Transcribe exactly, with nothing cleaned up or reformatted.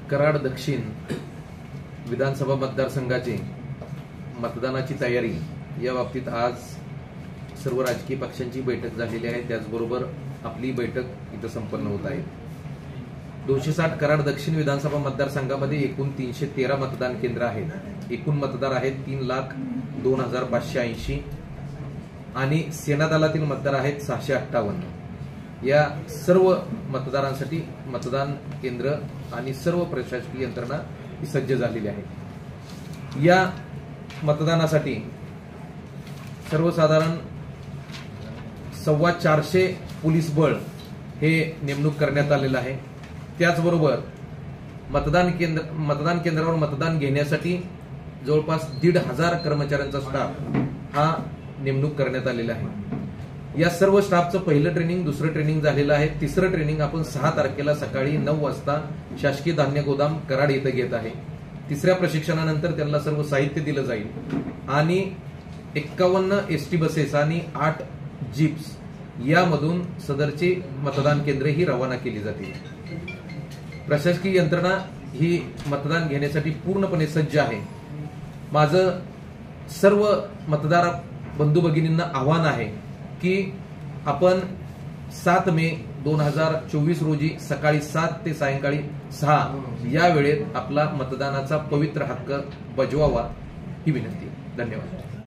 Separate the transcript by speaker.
Speaker 1: कराड दक्षिण विधानसभा मतदारसंघाची मतदानाची तयारी या बाबतीत आज सर्व राजकीय पक्षांची बैठक झालेली आहे। त्याचबरोबर आपली बैठक इथं संपन्न होत आहे। दोनशे साठ कराड दक्षिण विधानसभा मतदारसंघामध्ये एकूण तीनशे तेरा मतदान केंद्र आहेत। एकूण मतदार आहेत तीन लाख दोन हजार पाचशे ऐंशी आणि सेना दलातील मतदार आहेत सहाशे अठ्ठावन्न। या सर्व मतदारांसाठी मतदान केंद्र आणि सर्व प्रशासकीय यंत्रणा ही सज्ज झालेली आहे। या मतदानासाठी सर्वसाधारण सव्वा चारशे पोलीस बळ हे नेमणूक करण्यात आलेलं आहे। त्याचबरोबर मतदान केंद्र मतदान केंद्रावर मतदान घेण्यासाठी जवळपास दीड हजार कर्मचाऱ्यांचा स्टाफ हा नेमणूक करण्यात आलेला आहे। या सर्व स्टाफचं पहिलं ट्रेनिंग, दुसरं ट्रेनिंग झालेलं आहे। तिसरं ट्रेनिंग आपण सहा तारखेला सकाळी नऊ वाजता शासकीय धान्य गोदाम कराड येथे घेत आहे। तिसऱ्या प्रशिक्षणानंतर त्यांना सर्व साहित्य दिलं जाईल आणि एक्कावन्न एसटी बसेस आणि आठ जीप्स यामधून सदरची मतदान केंद्रे ही रवाना केली जातील। प्रशासकीय यंत्रणा ही मतदान घेण्यासाठी पूर्णपणे सज्ज आहे। माझं सर्व मतदार बंधू भगिनींना आव्हान आहे की आपण सात मे दोन हजार चोवीस रोजी सकाळी सात ते सायंकाळी सहा या वेळेत आपला मतदानाचा पवित्र हक्क बजवावा ही विनंती। धन्यवाद।